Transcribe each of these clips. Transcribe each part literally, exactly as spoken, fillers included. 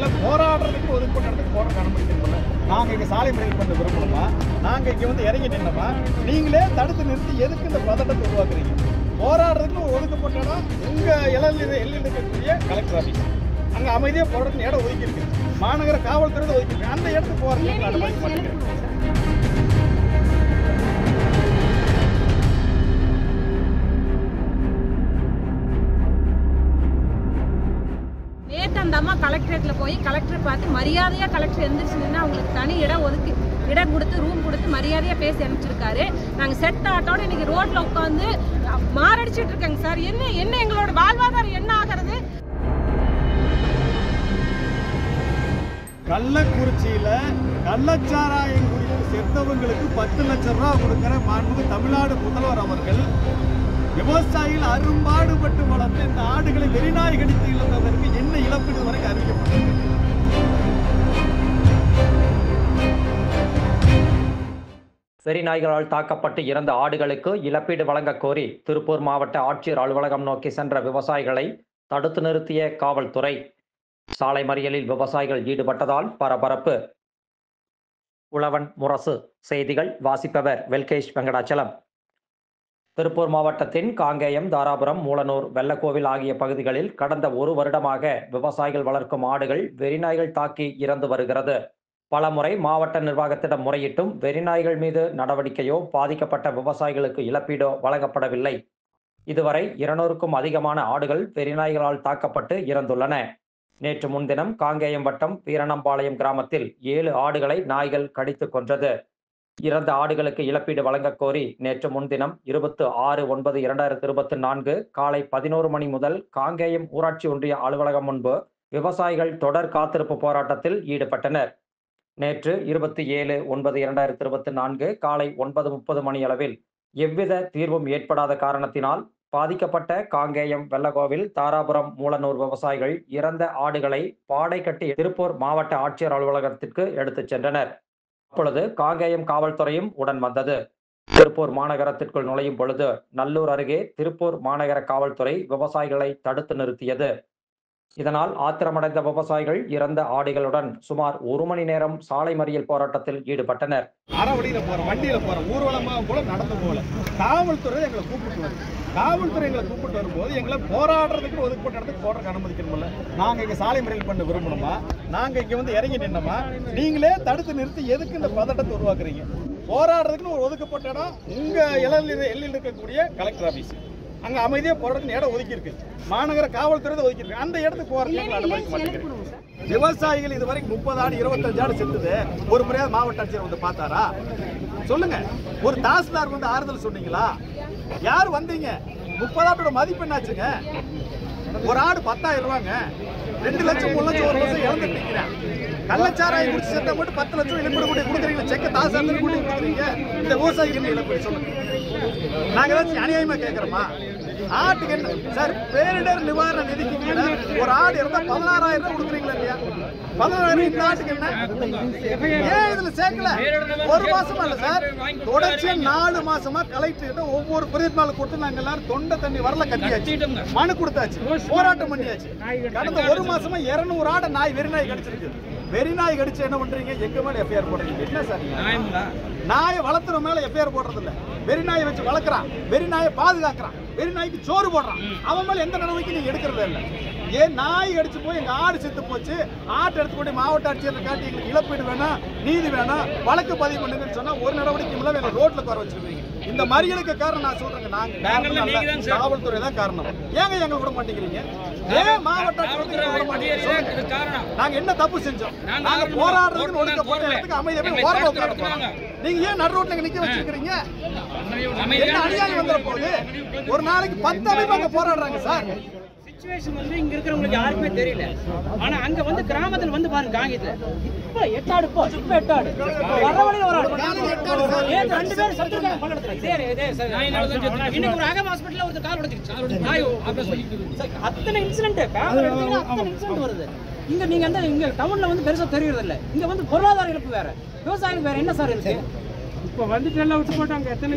போராடுறதுக்கு ஒதுக்கப்பட்ட இடத்துக்கு போராட அனுமதிக்கணும்ல. நாங்கள் இங்கே சாலை மறியல் பண்ண விரும்பணுமா? நாங்கள் இங்கே வந்து இறங்கி நின்னோமா? நீங்களே தடுத்து நிறுத்தி எதுக்கு இந்த பதட்டத்தை உருவாக்குறீங்க? போராடுறதுக்கு ஒரு ஒதுக்கப்பட்ட இடம் உங்கள் இளைஞர் எல்லையில் இருக்கக்கூடிய கலெக்டர் ஆஃபீஸ். அங்கே அமைதியாக போராடுறதுக்கு இடம் ஒதுக்கி இருக்கு. மாநகர காவல்துறை ஒதுக்கி இருக்கு. அந்த இடத்துக்கு போராடுறதுக்கு அனுமதிக்க மாட்டேங்கிறேன். அந்த அம்மா கலெக்டரேட்ல போய் கலெக்டர் பார்த்து மரியாதையா கலெக்டர் எந்திரிச்சுன்னா அவங்களுக்கு தனி இடம் ஒதுக்கி இடம் கொடுத்து ரூம் கொடுத்து மரியாதையா பேசி அனுப்பிச்சிருக்காரு. நாங்க செட் ஆட்டோட இன்னைக்கு ரோட்ல உட்காந்து மாரடிச்சிட்டு இருக்காங்க சார். என்ன என்ன எங்களோட வாழ்வாதாரம் என்ன ஆகிறது? கள்ளக்குறிச்சியில கள்ளச்சாராயம் குடித்து செத்தவங்களுக்கு பத்து லட்சம் ரூபாய் கொடுக்கிற மாண்புமிகு தமிழ்நாடு முதல்வர் அவர்கள் விவசாயிகள் அரும்பாடுபட்டு வளர்த்து இந்த ஆடுகளை வெறிநாய் கடித்து இழந்ததற்கு என்ன இழப்பீடு வரை அறிவிக்கப்பட்டது? வெறிநாய்களால் தாக்கப்பட்டு இறந்த ஆடுகளுக்கு இழப்பீடு வழங்க கோரி திருப்பூர் மாவட்ட ஆட்சியர் அலுவலகம் நோக்கி சென்ற விவசாயிகளை தடுத்து நிறுத்திய காவல்துறை. சாலை மறியலில் விவசாயிகள் ஈடுபட்டதால் பரபரப்பு. உழவன் முரசு செய்திகள் வாசிப்பவர் வெல்கேஷ் வெங்கடாச்சலம். திருப்பூர் மாவட்டத்தின் காங்கேயம், தாராபுரம், மூலனூர், வெள்ளக்கோவில் ஆகிய பகுதிகளில் கடந்த ஒரு வருடமாக விவசாயிகள் வளர்க்கும் ஆடுகள் வெறிநாய்கள் தாக்கி இறந்து வருகிறது. பலமுறை மாவட்ட நிர்வாகத்திடம் முறையிட்டும் வெறிநாய்கள் மீது நடவடிக்கையோ பாதிக்கப்பட்ட விவசாயிகளுக்கு இழப்பீடோ வழங்கப்படவில்லை. இதுவரை இருநூறுக்கும் அதிகமான ஆடுகள் வெறிநாய்களால் தாக்கப்பட்டு இறந்துள்ளன. நேற்று முன்தினம் காங்கேயம் வட்டம் வீரணம்பாளையம் கிராமத்தில் ஏழு ஆடுகளை நாய்கள் கடித்து கொன்றது. இறந்த ஆடுகளுக்கு இழப்பீடு வழங்க கோரி நேற்று முன்தினம் இருபத்தி ஆறு ஒன்பது இரண்டாயிரத்தி இருபத்தி நான்கு காலை பதினோரு மணி முதல் காங்கேயம் ஊராட்சி ஒன்றிய அலுவலகம் முன்பு விவசாயிகள் தொடர் காத்திருப்பு போராட்டத்தில் ஈடுபட்டனர். நேற்று இருபத்தி ஏழு ஒன்பது இரண்டாயிரத்தி இருபத்தி நான்கு காலை ஒன்பது முப்பது மணி அளவில் எவ்வித தீர்வும் ஏற்படாத காரணத்தினால் பாதிக்கப்பட்ட காங்கேயம், வெள்ளக்கோவில், தாராபுரம், மூலனூர் விவசாயிகள் இறந்த ஆடுகளை பாடை கட்டி திருப்பூர் மாவட்ட ஆட்சியர் அலுவலகத்திற்கு எடுத்துச் சென்றனர். அப்பொழுது காங்கேயம் காவல்துறையும் உடன் வந்தது. திருப்பூர் மாநகரத்திற்குள் நுழையும் பொழுது நல்லூர் அருகே திருப்பூர் மாநகர காவல்துறை விவசாயிகளை தடுத்து நிறுத்தியது. இதனால் ஆத்திரமடைந்த விவசாயிகள் இறந்த ஆடுகளுடன் சுமார் ஒரு மணி நேரம் சாலை மறியல் போராட்டத்தில் ஈடுபட்டனர். அறவழியில போற வண்டியில போற ஊர்வலமா போல நடந்து போல காவல்துறை எங்களை கூப்பிட்டு வருது. காவல்துறை எங்களை கூப்பிட்டு வரும்போது எங்களை போராடுறதுக்கு ஒதுக்கப்பட்ட இடத்துக்கு போராட அனுமதிக்கணும்ல. நாங்க இங்க சாலை மறியல் பண்ண விரும்பணுமா? நாங்க இங்க வந்து இறங்கி நின்னோமா? நீங்களே தடுத்து நிறுத்தி எதுக்கு இந்த பதட்டத்தை உருவாக்குறீங்க? போராடுறதுக்குன்னு ஒரு ஒதுக்கப்பட்ட இடம் உங்க இளைஞர் எல்லையில் இருக்கக்கூடிய கலெக்டர் ஆபீஸ். அங்க அமைதியா போறதுக்கு இடம் ஒதுக்கி இருக்கு. மாநகர காவல்துறை ஒதுக்கி இருக்கு. அந்த இடத்துக்கு போறதுக்கு அனுமதிக்க மாட்டேங்கிறேன். விவசாயிகள் இதுவரைக்கும் முப்பது ஆடு இருபத்தஞ்சு ஆடு செத்துது. ஒரு முறையாவது மாவட்ட ஆட்சியர் வந்து பார்த்தாரா? சொல்லுங்க. ஒரு தாசில்தார் வந்து ஆறுதல் சொன்னீங்களா? யார் வந்தீங்க? முப்பது ஆட்டோட மதிப்பு என்னாச்சுங்க? ஒரு ஆடு பத்தாயிரம் ரூபாங்க. ரெண்டு லட்சம் மூணு லட்சம் ஒரு லட்சம் இழந்துட்டு நிற்கிறேன். கள்ளச்சாராயம் குடிச்சு சேர்த்தா மட்டும் பத்து லட்சம் இழப்பீடு கூட கொடுக்குறீங்க. செக்க தாசாரத்தில் கூட கொடுக்குறீங்க. இந்த விவசாயிகள் இழப்பீடு சொல்லுங்க. நாங்க ஏதாச்சும் அநியாயமா கேட்கிறோமா? ஆட்டுக்கு என்ன சார் பேரிடர் நிவாரண நிதிக்கு கீழே ஒரு ஆடு இருந்தா பதினாறாயிரம் ரூபாய் கொடுக்குறீங்களா இல்லையா? பதினாறாயிரம் இந்த ஆட்டுக்கு என்ன? ஏன் இதுல சேர்க்கல? ஒரு மாசமா இல்ல சார், தொடர்ச்சியா நாலு மாசமா கலெக்டர் ஒவ்வொரு பிரதிநிதிகளும் கொடுத்து நாங்க எல்லாரும் தொண்டை தண்ணி வரல கட்டியாச்சு, மனு கொடுத்தாச்சு, போராட்டம் பண்ணியாச்சு. கடந்த ஒரு மாசமா இருநூறு ஆடு நாய் வெறிநாய் கடிச்சிருக்கு. வெறிநாய் கடிச்சு என்ன பண்றீங்க? எங்க மேல எஃப்ஐஆர் போடுறீங்க? என்ன சார் நாயை வளர்த்துற மேல எஃப்ஐஆர் போடுறது இல்ல. வெறிநாயை வச்சு வளர்க்குறான், வெறிநாயை பாதுகாக்கிறான், வெறிநாய்க்கு சோறு போடுறான். அவன் மேல எந்த நடவடிக்கை நீங்க எடுக்கிறதே இல்லை. ஏன் நாய் அடிச்சு போய் எங்க ஆடு செத்து போச்சு, ஆட்டை எடுத்து போய் மாவட்ட ஆட்சியர் காட்டி எங்களுக்கு இழப்பீடு வேணும், நீதி வேணும், வழக்கு பதிவு பண்ணுங்கன்னு சொன்னா ஒரு நடவடிக்கை மூலம் எங்க ரோட்ல குறை வச்சிருக்கீங்க. இந்த மறியலுக்கு காரணம் நான் சொல்றேங்க, நாங்க காவல்துறை தான் காரணம். ஏங்க எங்க விட மாட்டேங்கிறீங்க? ஏன் மாவட்ட நாங்க என்ன தப்பு செஞ்சோம்? நாங்க போராடுறதுக்கு ஒடுக்கப்பட்ட இடத்துக்கு அமைதியாக ஓரமா உட்கார்ந்து நீங்க ஏன் நடு ரோட்ல நிக்க வச்சிருக்கீங்க? என்ன அநியாயம் வந்துற போது? ஒரு நாளைக்கு பத்து அமைப்பாங்க போராடுறாங்க சார். சிச்சுவேஷன் வந்து இங்க இருக்கிறவங்களுக்கு யாருக்குமே தெரியல. ஆனா அங்க வந்து கிராமத்துல வந்து பாருங்க, காங்கியத்துல இப்ப எட்டாடு போ இப்ப எட்டாடு வர வழியில ஒரு ஆடு ரெண்டு பேரும் சத்துருக்காங்க பல்லடத்துல. இதே இதே இன்னைக்கு ஒரு அகம் ஹாஸ்பிட்டல்ல ஒரு கால் உடைச்சிருச்சு. அத்தனை இன்சிடென்ட் பேப்பர் எடுத்தீங்கன்னா அத்தனை இன்சிடென்ட் வருது. இங்க நீங்க வந்து இங்க டவுன்ல வந்து பெருசா தெரியறது இல்ல. இங்க வந்து பொருளாதார இழப்பு வேற, விவசாயம் வேற. என்ன சார் இருக்கு? இப்ப வந்துட்டு எல்லாம் விட்டு போட்டாங்க. எத்தனை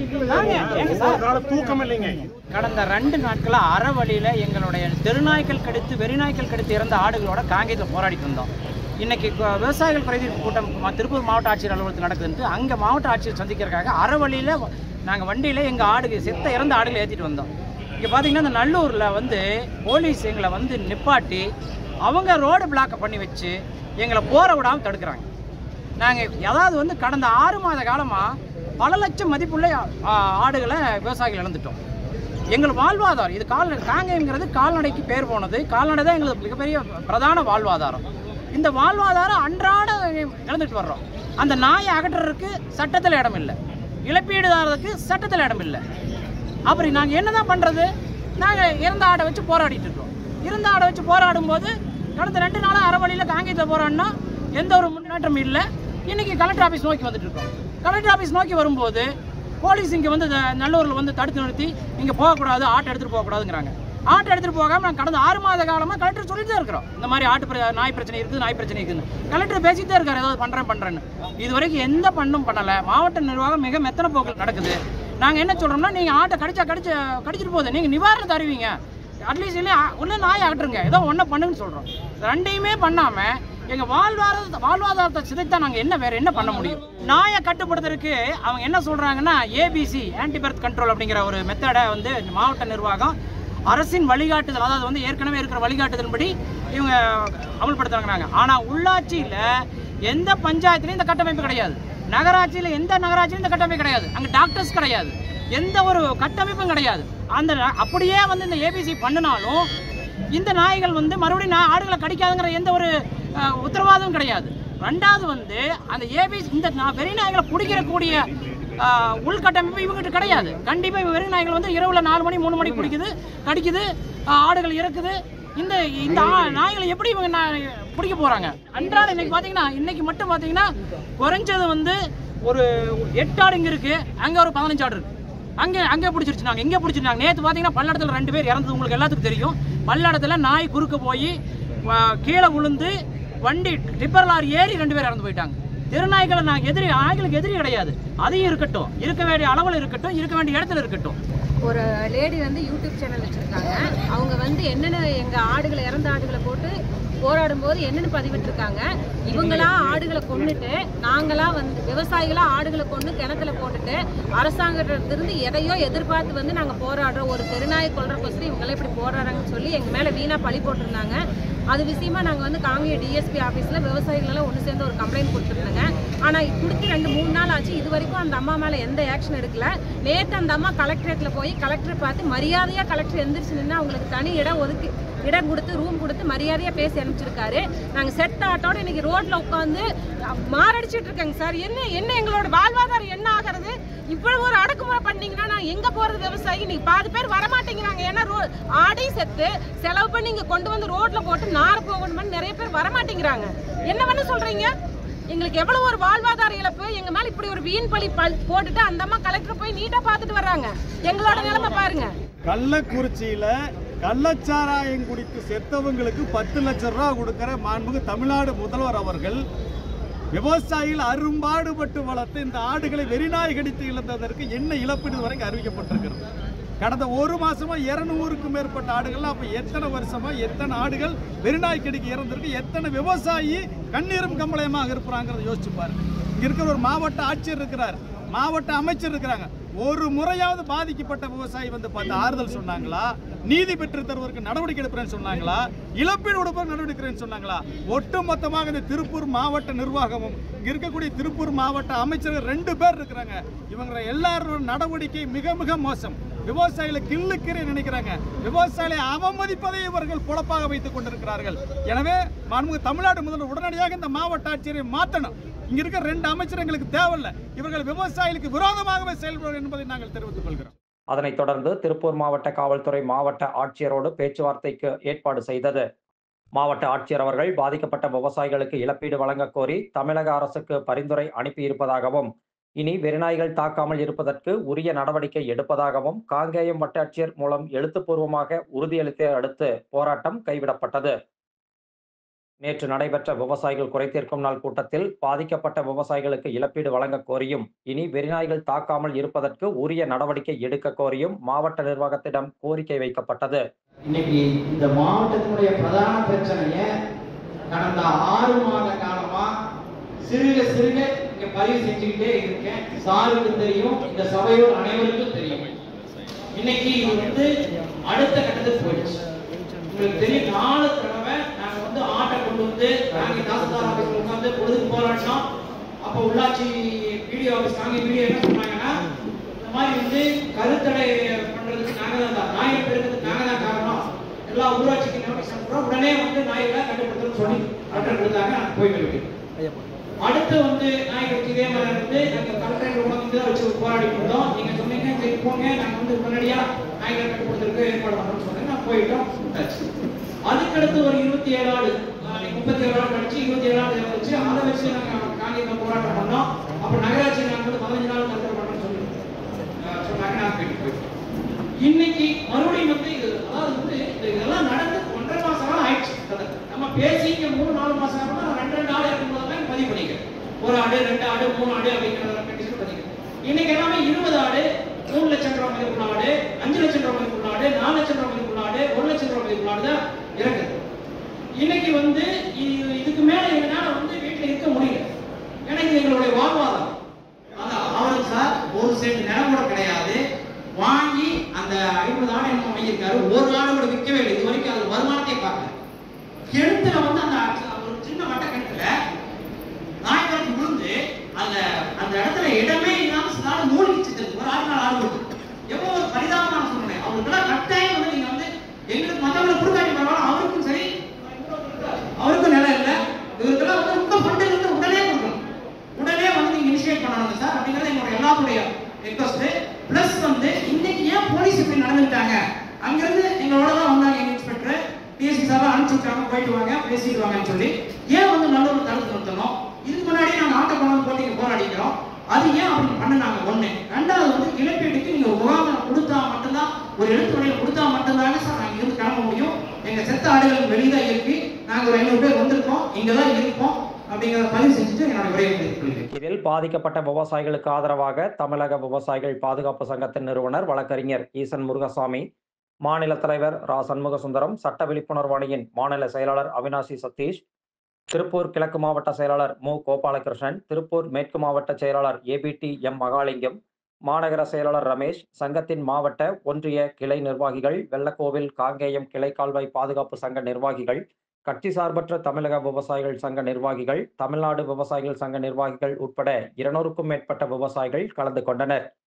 தூக்கம் இல்லைங்க. கடந்த ரெண்டு நாட்களா அறவழியில எங்களுடைய தெருநாய்க்கள் கடித்து வெறிநாய்க்கள் கடித்து இறந்த ஆடுகளோட காங்கேயத்தில் போராடிட்டு இருந்தோம். இன்னைக்கு விவசாயிகள் குறைதீர் கூட்டம் திருப்பூர் மாவட்ட ஆட்சியர் அலுவலகத்தில் நடக்குதுன்ட்டு அங்கே மாவட்ட ஆட்சியர் சந்திக்கிறதுக்காக அறவழியில் நாங்கள் வண்டியில் எங்கள் ஆடுகள் செத்த இறந்த ஆடுகளை ஏற்றிட்டு வந்தோம். இங்கே பார்த்தீங்கன்னா இந்த நல்லூரில் வந்து போலீஸ் எங்களை வந்து நிப்பாட்டி அவங்க ரோடு பிளாக்கை பண்ணி வச்சு எங்களை போற விடாமல் தடுக்கிறாங்க. நாங்கள் அதாவது வந்து கடந்த ஆறு மாத காலமாக பல லட்சம் மதிப்புள்ள ஆடுகளை விவசாயிகள் இழந்துட்டோம். எங்கள் வாழ்வாதாரம் இது கால் காங்கேயங்கிறது கால்நடைக்கு பேர் போனது. கால்நடை தான் எங்களுக்கு மிகப்பெரிய பிரதான வாழ்வாதாரம். இந்த வாழ்வாதாரம் அன்றாட இழந்துட்டு வர்றோம். அந்த நாயை அகற்றுறதுக்கு சட்டத்தில் இடம் இல்லை, இழப்பீடுதாரருக்கு சட்டத்தில் இடம் இல்லை. அப்படி நாங்கள் என்ன தான் பண்ணுறது? நாங்கள் இறந்த ஆடை வச்சு போராடிட்டு இருக்கோம். இருந்த ஆடை வச்சு போராடும் போது கடந்த ரெண்டு நாளாக அறவழியில் காங்கேயத்தில் போராடினா எந்த ஒரு முன்னேற்றமும் இல்லை. இன்றைக்கி கலெக்டர் ஆஃபீஸ் நோக்கி வந்துட்டு இருக்கோம். கலெக்டர் ஆஃபீஸ் நோக்கி வரும்போது போலீஸ் இங்கே வந்து நல்லூரில் வந்து தடுத்து நிறுத்தி இங்கே போகக்கூடாது, ஆட்டை எடுத்துகிட்டு போகக்கூடாதுங்கிறாங்க. ஆட்டை எடுத்துகிட்டு போகாமல் நாங்கள் கடந்த ஆறு மாத காலமாக கலெக்டர் சொல்லிட்டு தான் இருக்கிறோம். இந்த மாதிரி ஆட்டு நாய் பிரச்சனை இருக்குது, நாய் பிரச்சனை இருக்குதுன்னு கலெக்டர் பேசிட்டு தான் இருக்காரு. ஏதாவது பண்ணுறேன் பண்ணுறேன்னு இது வரைக்கும் எந்த பண்ணும் பண்ணலை. மாவட்ட நிர்வாகம் மிக மெத்தனை போக்கில் நடக்குது. நாங்கள் என்ன சொல்கிறோம்னா, நீங்கள் ஆட்டை கடிச்சா கடிச்சு கடிச்சிட்டு போகுது, நீங்கள் நிவாரணம் தருவீங்க, அட்லீஸ்ட் இல்லை ஒன்று நாயை அகற்றுங்க, ஏதோ ஒன்றை பண்ணுன்னு சொல்கிறோம். ரெண்டையுமே பண்ணாமல் எங்கள் வாழ்வாதார வாழ்வாதாரத்தை சிதைத்தா நாங்கள் என்ன வேறு என்ன பண்ண முடியும்? நாயை கட்டுப்படுத்துறதுக்கு அவங்க என்ன சொல்கிறாங்கன்னா, ஏபிசி ஆன்டி பர்த் கண்ட்ரோல் அப்படிங்கிற ஒரு மெத்தடை வந்து மாவட்ட நிர்வாகம் அரசின் வழிகாட்டுதல், அதாவது வந்து ஏற்கனவே இருக்கிற வழிகாட்டுதல்படி இவங்க அமல்படுத்துறாங்க. ஆனால் உள்ளாட்சியில் எந்த பஞ்சாயத்துலையும் இந்த கட்டமைப்பு கிடையாது. நகராட்சியில் எந்த நகராட்சியிலும் இந்த கட்டமைப்பு கிடையாது. அங்கே டாக்டர்ஸ் கிடையாது, எந்த ஒரு கட்டமைப்பும் கிடையாது. அந்த அப்படியே வந்து இந்த ஏபிசி பண்ணினாலும் இந்த நாய்கள் வந்து மறுபடியும் நான் ஆடுகளை கடிக்காதுங்கிற எந்த ஒரு உத்தரவாதமும் கிடையாது. ரெண்டாவது வந்து அந்த ஏபிசி இந்த வெறி நாய்களை பிடிக்கிறக்கூடிய உள்கட்டமைப்பு இவங்ககிட்ட கிடையாது. கண்டிப்பாக வெறி நாய்கள் வந்து இரவுல நாலு மணி மூணு மணி பிடிக்குது, கடிக்குது, ஆடுகள் இறக்குது. இந்த இந்த நாய்களை எப்படி இவங்க பிடிக்க போறாங்க? அன்றாட இன்னைக்கு பார்த்தீங்கன்னா இன்னைக்கு மட்டும் பார்த்தீங்கன்னா குறைஞ்சது வந்து ஒரு எட்டு ஆடு இங்கே இருக்கு, அங்கே ஒரு பதினஞ்சு ஆடு இருக்கு. அங்கே அங்கே பிடிச்சிருச்சுனாங்க, இங்கே பிடிச்சிருந்தாங்க. நேற்று பார்த்தீங்கன்னா பல்லடத்தில் ரெண்டு பேர் இறந்தது உங்களுக்கு எல்லாத்துக்கும் தெரியும். பல்லடத்தில் நாய் குறுக்க போய் கீழே விழுந்து வண்டி டிப்பர் லாரி ஏறி ரெண்டு பேர் இறந்து போயிட்டாங்க. திருநாய்களை நாங்கள் எதிரி நாய்களுக்கு எதிரி கிடையாது. அதையும் இருக்கட்டும், இருக்க வேண்டிய அளவில் இருக்கட்டும், இருக்க வேண்டிய இடத்துல இருக்கட்டும். ஒரு லேடி வந்து யூடியூப் சேனல் வச்சுருக்காங்க. அவங்க வந்து என்னென்ன எங்கள் ஆடுகளை இறந்த ஆடுகளை போட்டு போராடும் போது என்னென்னு பதிவிட்டிருக்காங்க. இவங்களா ஆடுகளை கொண்டுட்டு நாங்களா வந்து விவசாயிகளா ஆடுகளை கொண்டு கிணத்துல போட்டுட்டு அரசாங்கத்திலிருந்து எதையோ எதிர்பார்த்து வந்து நாங்கள் போராடுறோம், ஒரு தெருநாயை கொள்றதுக்கோசரம் இவங்களாம் இப்படி போராடுறாங்கன்னு சொல்லி எங்கள் மேலே வீணாக பழி போட்டிருந்தாங்க. அது விஷயமா நாங்கள் வந்து காங்கேயம் டிஎஸ்பி ஆஃபீஸில் விவசாயிகளெல்லாம் ஒன்று சேர்ந்து ஒரு கம்ப்ளைண்ட் கொடுத்துருந்தாங்க. ஆனால் கொடுத்து ரெண்டு மூணு நாள் ஆச்சு, இது வரைக்கும் அந்த அம்மா மேலே எந்த ஆக்ஷன் எடுக்கல. நேற்று அந்த அம்மா கலெக்டரேட்டில் போய் கலெக்டரை பார்த்து மரியாதையாக கலெக்டர் எந்திரிச்சு நின்று அவங்களுக்கு தனி இடம் ஒதுக்கி இடம் கொடுத்து ரூம் கொடுத்து மரியாதையாக பேசி அனுப்பிச்சிருக்காரு. நாங்கள் செட் ஆட்டோட இன்னைக்கு ரோட்டில் உட்காந்து மாரடிச்சிட்டு இருக்கேங்க சார். என்ன என்ன எங்களோட வாழ்வாதாரம் என்ன ஆகிறது? இவ்வளவு ஒரு அடக்குமுறை பண்ணீங்கன்னா நான் எங்கே போகிறது? விவசாயி இன்னைக்கு பாதி பேர் வரமாட்டேங்கிறாங்க. ஏன்னா ரோ ஆடையும் செத்து செலவு பண்ணி இங்கே கொண்டு வந்து ரோட்டில் போட்டு நார போகணும்னு நிறைய பேர் வரமாட்டேங்கிறாங்க. என்ன பண்ண சொல்கிறீங்க? எங்களுக்கு எவ்வளவு ஒரு வாழ்வாதார இழப்பு. எங்க மேல இப்படி ஒரு வீண் பழி போட்டுட்டு அந்த அம்மா கலெக்டர் போய் நீட்டா பாத்துட்டு வர்றாங்க. எங்களோட நிலைமை பாருங்க. கள்ளக்குறிச்சியில கள்ளச்சாராயம் குடித்து செத்தவங்களுக்கு பத்து லட்சம் ரூபாய் கொடுக்கிற மாண்புமிகு தமிழ்நாடு முதல்வர் அவர்கள் விவசாயிகள் அரும்பாடுபட்டு வளர்த்து இந்த ஆடுகளை வெறிநாய் கடித்து இழந்ததற்கு என்ன இழப்பீடு வரைக்கும் அறிவிக்கப்பட்டிருக்கிறது. கடந்த ஒரு மாசமா இருநூறுக்கும் மேற்பட்ட ஆடுகள். அப்ப எத்தனை வருஷமா எத்தனை ஆடுகள் வெறிநாய் கடிக்கு இறந்திருக்கு? எத்தனை விவசாயி கண்ணீரும் கம்பளையமாக இருப்பாங்கிறத யோசிச்சு பாருங்க. இங்க இருக்கிற ஒரு மாவட்ட ஆட்சியர் இருக்கிறார், மாவட்ட அமைச்சர் இருக்கிறாங்க. ஒரு முறையாவது பாதிக்கப்பட்ட விவசாயி வந்து பார்த்து ஆறுதல் சொன்னாங்களா? நீதி பெற்று தருவதற்கு நடவடிக்கை எடுப்பேன்னு சொன்னாங்களா? இழப்பீடு கொடுப்பதற்கு நடவடிக்கை சொன்னாங்களா? ஒட்டுமொத்தமாக இந்த திருப்பூர் மாவட்ட நிர்வாகமும் இங்க இருக்கக்கூடிய திருப்பூர் மாவட்ட அமைச்சர்கள் ரெண்டு பேர் இருக்கிறாங்க. இவங்க எல்லாரோட நடவடிக்கை மிக மிக மோசம். விவசாயிகளை கிள்ளுக்கிறே நினைக்கிறாங்க. விவசாயிகளை அவமதிப்பதை இவர்கள் பொழப்பாக வைத்துக் கொண்டிருக்கிறார்கள். எனவே மாண்புமிகு தமிழ்நாடு முதல்வர் உடனடியாக இந்த மாவட்ட ஆட்சியரை மாற்றணும். இங்க இருக்க ரெண்டு அமைச்சர் எங்களுக்கு தேவையில்லை. இவர்கள் விவசாயிகளுக்கு விரோதமாகவே செயல்படுவார்கள் என்பதை நாங்கள் தெரிவித்துக் கொள்கிறோம். அதனைத் தொடர்ந்து திருப்பூர் மாவட்ட காவல்துறை மாவட்ட ஆட்சியரோடு பேச்சுவார்த்தைக்கு ஏற்பாடு செய்தது. மாவட்ட ஆட்சியர் அவர்கள் பாதிக்கப்பட்ட விவசாயிகளுக்கு இழப்பீடு வழங்க கோரி தமிழக அரசுக்கு பரிந்துரை அனுப்பியிருப்பதாகவும், இனி வெறிநாய்கள் தாக்காமல் இருப்பதற்கு உரிய நடவடிக்கை எடுப்பதாகவும் காங்கேயம் வட்டாட்சியர் மூலம் எழுத்துப்பூர்வமாக உறுதியளித்த அடுத்து போராட்டம் கைவிடப்பட்டது. நேற்று நடைபெற்ற விவசாயிகள் குறைதீர்க்கும் நாள் கூட்டத்தில் பாதிக்கப்பட்ட விவசாயிகளுக்கு இழப்பீடு வழங்க கோரியும் இனி வெறிநாய்கள் தாக்காமல் இருப்பதற்கு உரிய நடவடிக்கை எடுக்க கோரியும் மாவட்ட நிர்வாகத்திடம் கோரிக்கை வைக்கப்பட்டது. இன்னைக்கு இந்த மாவட்டத்தினுடைய பிரதான பிரச்சனையை கடந்த ஆறு மாத காலமா சிறுக சிறுக இங்க பதிவு செஞ்சுக்கிட்டே இருக்கேன். சாருக்கு தெரியும், இந்த சபையோர் அனைவருக்கும் தெரியும். இன்னைக்கு இது வந்து அடுத்த கட்டத்துக்கு போயிடுச்சு. உங்களுக்கு தெரியும், நாலு தடவை நாங்க வந்து ஆட்டை கொண்டு வந்து நாங்க தாசில்தார் ஆபீஸ்ல உட்காந்து பொழுதுக்கு போராடினோம். அப்ப உள்ளாட்சி பிடிஓ ஆபீஸ் நாங்க பிடிஓ என்ன சொன்னாங்கன்னா, இந்த மாதிரி வந்து கருத்தடை பண்றதுக்கு நாங்க தான், நாயை பெருக்கிறதுக்கு நாங்க தான் காரணம், எல்லா ஊராட்சிக்கு நோட்டீஸ் அனுப்புறோம், உடனே வந்து நாய்களை கட்டுப்படுத்தணும்னு சொல்லி லெட்டர் கொடுத்தாங்க. நாங்க போயிட்டு இருக்கோம். அடுத்து வந்து நாய்களுக்கு இதே மாதிரி வந்து நாங்க கலெக்டர் உட்காந்து தான் வச்சு போராடி இருந்தோம். நீங்க சொன்னீங்க சரி போங்க, நாங்க வந்து உடனடியா நாய்களை கட்டுப்படுத்துறதுக்கு ஏற்பாடு பண்ணணும்னு சொன்னாங்க. நான் போயிட்டோம். அதுக்கடுத்து ஒரு இருபத்தி ஏழு ஆடு முப்பத்தி ஏழு ஆடு கழிச்சு இருபத்தி ஏழு ஆடு வச்சு அதை வச்சு நாங்க காங்கிரஸ் போராட்டம் பண்ணோம். அப்ப நகராட்சி நாங்க வந்து பதினஞ்சு நாள் கருத்து பண்ணணும்னு சொல்லி சொன்னாங்க. நான் போயிட்டு போயிட்டோம். இன்னைக்கு மறுபடியும் வந்து இது அதாவது வந்து இதெல்லாம் நடந்து ஒன்றரை மாசம் காலம் ஆயிடுச்சு. நம்ம பேசி இங்க மூணு நாலு மாசம் ஆகணும். ரெண்டு ரெண்டு ஆடு இருக்கும்போது தான் பதிவு பண்ணிக்கிறேன். ஒரு ஆடு ரெண்டு ஆடு மூணு ஆடு அப்படிங்கிற கண்டிஷன் பண்ணிக்கிறேன். இன்னைக்கு எல்லாமே இருபது ஆடு, மூணு லட்சம் ரூபாய் மதிப்புள்ள ஆடு, அஞ்சு லட்சம் ரூபாய் மதிப்புள்ள ஆடு, நாலு லட்சம் ரூபாய் மதிப்புள்ள ஆடு, ஒரு லட்சம் ரூபாய் மதிப்புள்ள ஆடு தான் இறக்குது. இன்னைக்கு வந்து இதுக்கு மேல எங்களால வந்து வீட்டுல இருக்க முடியல. எனக்கு எங்களுடைய வாழ்வாதாரம் அவருக்கு சார் ஒரு சென்ட் நிலம் கூட கிடையாது. வாங்கி அந்த ஐம்பது ஆடு என்ன வாங்கியிருக்காரு, ஒரு ஆடு கூட விற்கவே இல்லை. இது வரைக்கும் அது வருமானத்தை பார்க்கல. கிணத்துல வந்து அந்த ஒரு சின்ன வட்ட கிணத்துல நாய்களுக்கு விழுந்து அந்த அந்த இடத்துல இடமே இல்லாம நாடு மூழ்கிச்சு. ஒரு ஆறு நாள் ஆடு கொடுத்து எவ்வளவு ஒரு பரிதாபமான சூழ்நிலை. அவருக்கெல்லாம் கட்டாயம் வந்து நீங்க வந்து எங்களுக்கு மற்றவங்களை கொடுக்காட்டி பரவாயில்ல, அவருக்கும் சரி அவருக்கும் நிலம் இல்லை. இவருக்கெல்லாம் வந்து உங்க ஃபண்டில் இருந்து உடனே கொடுக்கணும், உடனே வந்து நீங்க இனிஷியேட் பண்ணணும் சார் அப்படிங்கிறது எங்களுடைய எல்லாருடைய ரெக்வஸ்ட். பிளஸ் வந்து இன்னைக்கு ஏன் போலீஸ் இப்படி நடந்துட்டாங்க, அங்கிருந்து எங்களோட தான் வந்தாங்க எங்க இன்ஸ்பெக்டர் டிஎஸ்பி சார் அனுப்பிச்சுட்டாங்க, போயிட்டு வாங்க பேசிட்டு வாங்கன்னு சொல்லி. ஏன் வந்து நல்லூர் தடுத்து நிறுத்தணும்? இதுக்கு முன்னாடி நாங்கள் ஆட்டோ கொண்டு போட்டு இங்கே போராடிக்கிறோம். அது ஏன் அப்படி பண்ணாங்க? ஒண்ணு. ரெண்டாவது வந்து இழப்பீட்டுக்கு நீங்க ஒரு முகாமில் கொடுத்தா மட்டும்தான், ஒரு எழுத்து வழியில் கொடுத்தா மட்டும்தாங்க சார் நாங்கள் இருந்து கிளம்ப முடியும். எங்க செத்த ஆடுகள் வெளியதான் இருக்கு, நாங்க ஒரு ஐநூறு பேர் வந்திருக்கோம், இங்கதான் இருப்போம் அப்படிங்கிறத பதிவு செஞ்சுட்டு என்னோட உரையை முடித்துக்கொள்கிறேன். இதில் பாதிக்கப்பட்ட விவசாயிகளுக்கு ஆதரவாக தமிழக விவசாயிகள் பாதுகாப்பு சங்கத்தின் நிறுவனர் வழக்கறிஞர் ஈசன் முருகசாமி, மாநில தலைவர் ரா சண்முகசுந்தரம், சட்ட விழிப்புணர்வு அணியின் மாநில செயலாளர் அவினாசி சதீஷ், திருப்பூர் கிழக்கு மாவட்ட செயலாளர் மு கோபாலகிருஷ்ணன், திருப்பூர் மேற்கு மாவட்ட செயலாளர் ஏபிடி எம் மகாலிங்கம், மாநகர செயலாளர் ரமேஷ், சங்கத்தின் மாவட்ட ஒன்றிய கிளை நிர்வாகிகள், வெள்ளக்கோவில் காங்கேயம் கிளை கால்வாய் பாதுகாப்பு சங்க நிர்வாகிகள், கட்சி சார்பற்ற தமிழக விவசாயிகள் சங்க நிர்வாகிகள், தமிழ்நாடு விவசாயிகள் சங்க நிர்வாகிகள் உட்பட இருநூறுக்கும் மேற்பட்ட விவசாயிகள் கலந்து கொண்டனர்.